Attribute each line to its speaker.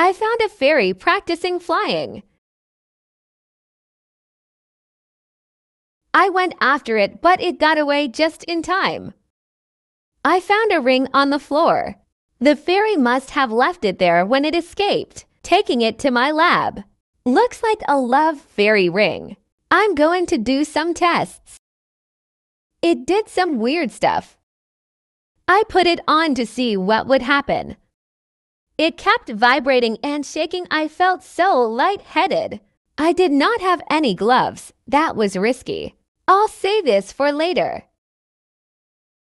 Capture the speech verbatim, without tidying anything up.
Speaker 1: I found a fairy practicing flying. I went after it, but it got away just in time. I found a ring on the floor. The fairy must have left it there when it escaped, taking it to my lab. Looks like a love fairy ring. I'm going to do some tests. It did some weird stuff. I put it on to see what would happen. It kept vibrating and shaking. I felt so lightheaded. I did not have any gloves. That was risky. I'll save this for later.